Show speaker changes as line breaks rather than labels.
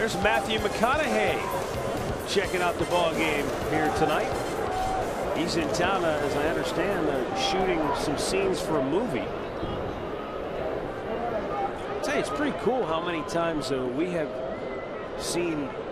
There's Matthew McConaughey checking out the ball game here tonight. He's in town, as I understand, shooting some scenes for a movie. I'll tell you, it's pretty cool how many times we have seen